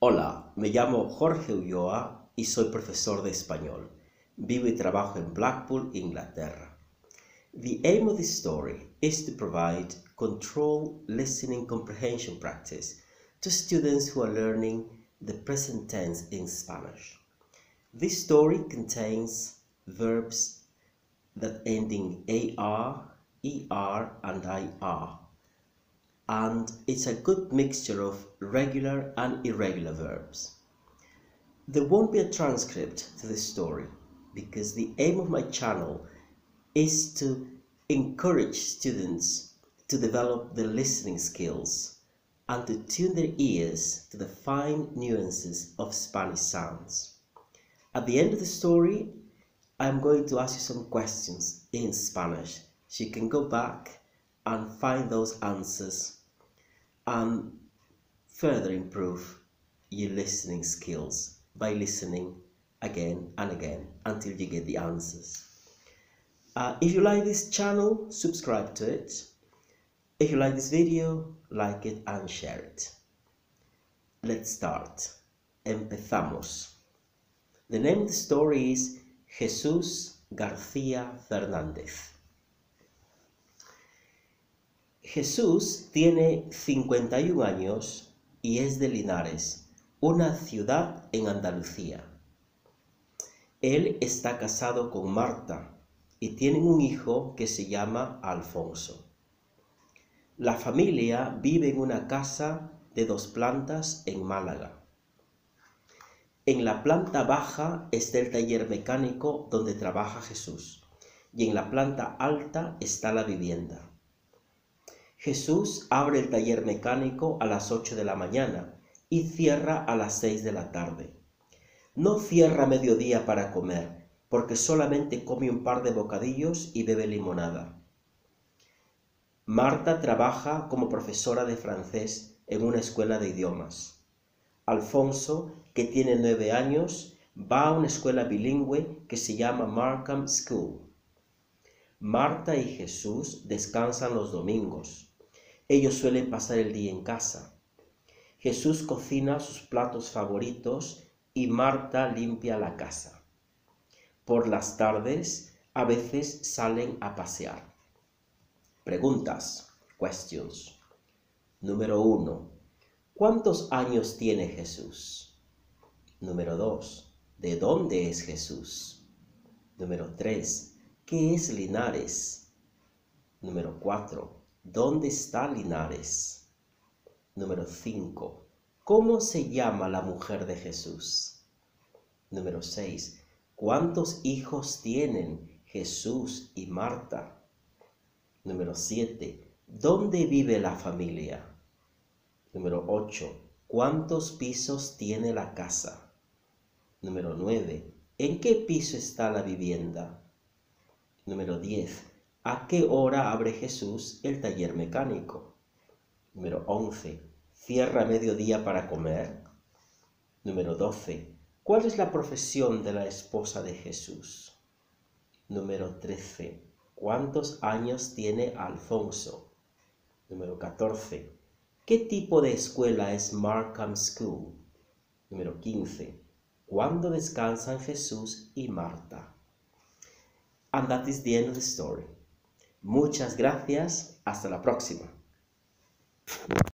Hola, me llamo Jorge Ulloa y soy profesor de español. Vivo y trabajo en Blackpool, Inglaterra. The aim of this story is to provide controlled listening comprehension practice to students who are learning the present tense in Spanish. This story contains verbs that end in AR, ER, and IR. And it's a good mixture of regular and irregular verbs. There won't be a transcript to this story because the aim of my channel is to encourage students to develop their listening skills and to tune their ears to the fine nuances of Spanish sounds. At the end of the story, I'm going to ask you some questions in Spanish so you can go back and find those answers and further improve your listening skills by listening again and again until you get the answers. If you like this channel, subscribe to it. If you like this video, like it and share it. Let's start. Empezamos. The name of the story is Jesús García Fernández. Jesús tiene 51 años y es de Linares, una ciudad en Andalucía. Él está casado con Marta y tienen un hijo que se llama Alfonso. La familia vive en una casa de 2 plantas en Málaga. En la planta baja está el taller mecánico donde trabaja Jesús y en la planta alta está la vivienda. Jesús abre el taller mecánico a las 8 de la mañana y cierra a las 6 de la tarde. No cierra a mediodía para comer, porque solamente come un par de bocadillos y bebe limonada. Marta trabaja como profesora de francés en una escuela de idiomas. Alfonso, que tiene 9 años, va a una escuela bilingüe que se llama Markham School. Marta y Jesús descansan los domingos. Ellos suelen pasar el día en casa. Jesús cocina sus platos favoritos y Marta limpia la casa. Por las tardes, a veces salen a pasear. Preguntas. Questions. Número 1. ¿Cuántos años tiene Jesús? Número 2. ¿De dónde es Jesús? Número 3. ¿Qué es Linares? Número 4. ¿Dónde está Linares? Número 5. ¿Cómo se llama la mujer de Jesús? Número 6. ¿Cuántos hijos tienen Jesús y Marta? Número 7. ¿Dónde vive la familia? Número 8. ¿Cuántos pisos tiene la casa? Número 9. ¿En qué piso está la vivienda? Número 10. ¿A qué hora abre Jesús el taller mecánico? Número 11. ¿Cierra a mediodía para comer? Número 12. ¿Cuál es la profesión de la esposa de Jesús? Número 13. ¿Cuántos años tiene Alfonso? Número 14. ¿Qué tipo de escuela es Markham School? Número 15. ¿Cuándo descansan Jesús y Marta? And that is the end of the story. Muchas gracias. Hasta la próxima.